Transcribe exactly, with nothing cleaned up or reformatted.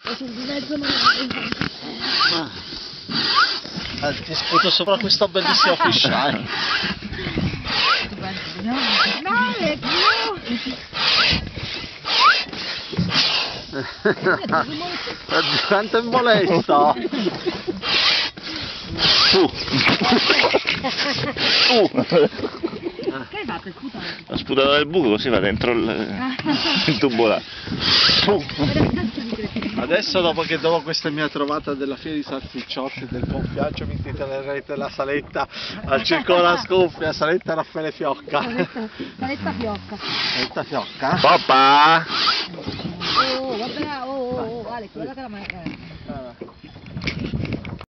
sul di mezzo non ah, ti sputo sopra questo bellissimo fisheye. no, no, è più. Quanto è molesto! Uh. Uh. Che hai fatto? Sputato? Ho sputato nel buco così va dentro il, il tubo là. Uh. Adesso dopo che dopo questa mia trovata della fiera di salsicciotti del gonfiaggio mi intitolerete la saletta al circolo la scoppia, saletta Raffaele Fiocca. Saletta, saletta Fiocca. Saletta Fiocca? Papà! Oh, guarda, oh, oh, oh, Alex, guarda che la mano.